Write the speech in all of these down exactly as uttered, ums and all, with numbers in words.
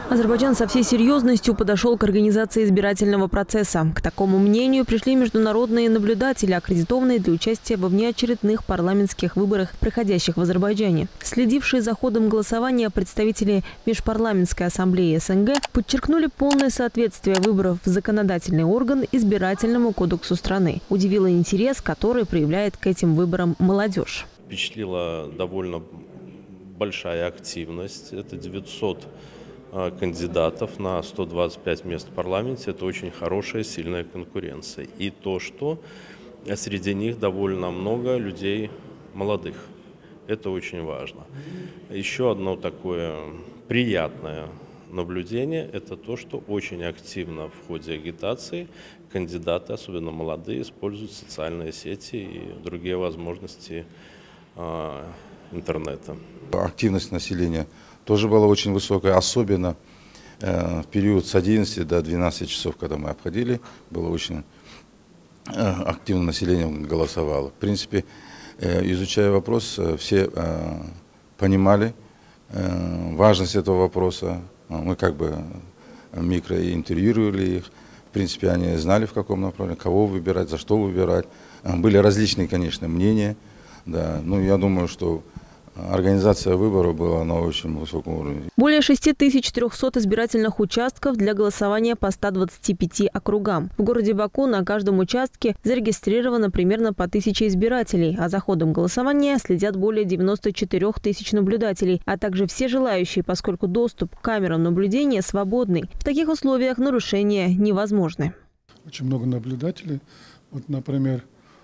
Азербайджан со всей серьезностью подошел к организации избирательного процесса. К такому мнению пришли международные наблюдатели, аккредитованные для участия во внеочередных парламентских выборах, проходящих в Азербайджане. Следившие за ходом голосования представители Межпарламентской ассамблеи СНГ подчеркнули полное соответствие выборов в законодательный орган избирательному кодексу страны. Удивило интерес, который проявляет к этим выборам молодежь. Впечатлила довольно большая активность. Это девятьсот кандидатов на сто двадцать пять мест в парламенте. Это очень хорошая, сильная конкуренция. И то, что среди них довольно много людей молодых. Это очень важно. Еще одно такое приятное наблюдение – это то, что очень активно в ходе агитации кандидаты, особенно молодые, используют социальные сети и другие возможности э, интернета. Активность населения тоже была очень высокая, особенно э, в период с одиннадцати до двенадцати часов, когда мы обходили, было очень э, активно население голосовало. В принципе, э, изучая вопрос, э, все э, понимали э, важность этого вопроса. Мы как бы микроинтервьюировали их. В принципе, они знали, в каком направлении, кого выбирать, за что выбирать. Были различные, конечно, мнения. Да. Ну, я думаю, что организация выборов была на очень высоком уровне. Более шести тысяч трёхсот избирательных участков для голосования по ста двадцати пяти округам. В городе Баку на каждом участке зарегистрировано примерно по тысяче избирателей, а за ходом голосования следят более девяноста четырёх тысяч наблюдателей, а также все желающие, поскольку доступ к камерам наблюдения свободный. В таких условиях нарушения невозможны. Очень много наблюдателей. Вот, например,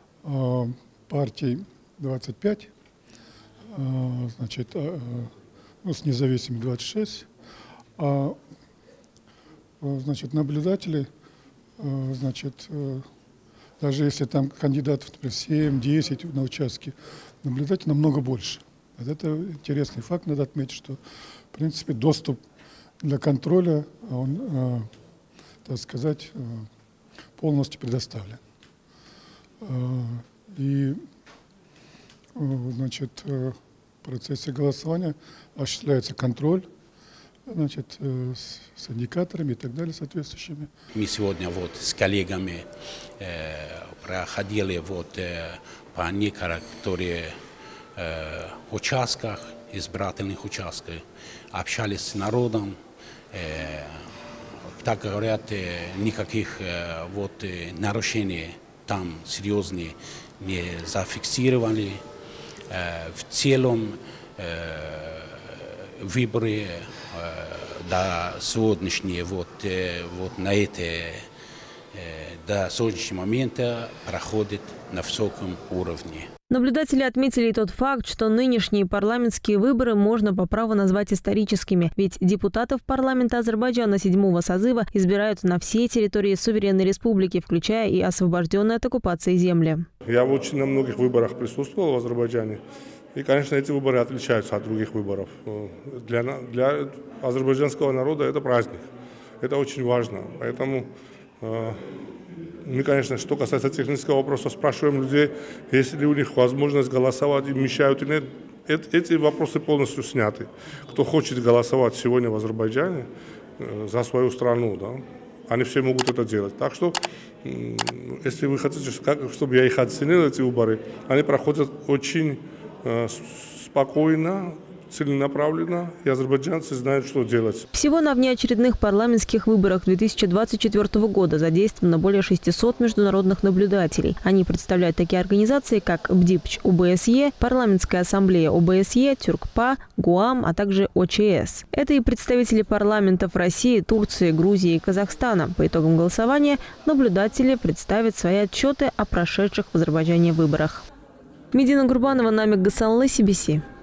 партий двадцать пять. Значит, ну, с независимыми двадцать шесть, а, значит, наблюдатели, значит, даже если там кандидатов, например, семь-десять на участке, наблюдателей намного больше. Это интересный факт, надо отметить, что, в принципе, доступ для контроля, он, так сказать, полностью предоставлен. И Значит, в процессе голосования осуществляется контроль, значит, с, с индикаторами и так далее соответствующими. Мы сегодня вот с коллегами э, проходили вот э, по некоторым э, участках, избирательных участках, общались с народом. Э, так говорят, э, никаких э, вот э, нарушений там серьезные не зафиксировали. В целом выборы до сегодняшнего вот, вот на это до сегодняшнего момента проходят на высоком уровне. Наблюдатели отметили тот факт, что нынешние парламентские выборы можно по праву назвать историческими, ведь депутатов парламента Азербайджана седьмого созыва избирают на всей территории суверенной республики, включая и освобожденные от оккупации земли. Я очень на многих выборах присутствовал в Азербайджане, и, конечно, эти выборы отличаются от других выборов. Для, для азербайджанского народа это праздник, это очень важно, поэтому... Мы, конечно, что касается технического вопроса, спрашиваем людей, есть ли у них возможность голосовать, им мешают или нет. Эти вопросы полностью сняты. Кто хочет голосовать сегодня в Азербайджане за свою страну, да, они все могут это делать. Так что, если вы хотите, чтобы я их оценил, эти выборы, они проходят очень спокойно, целенаправленно, и азербайджанцы знают, что делать. Всего на внеочередных парламентских выборах две тысячи двадцать четвёртого года задействовано более шестисот международных наблюдателей. Они представляют такие организации, как БДИПЧ ОБСЕ, Парламентская ассамблея ОБСЕ, Тюркпа, ГУАМ, а также ОЧС. Это и представители парламентов России, Турции, Грузии и Казахстана. По итогам голосования наблюдатели представят свои отчеты о прошедших в Азербайджане выборах. Медина Гурбанова, Намик Гасанлы, Си Би Си.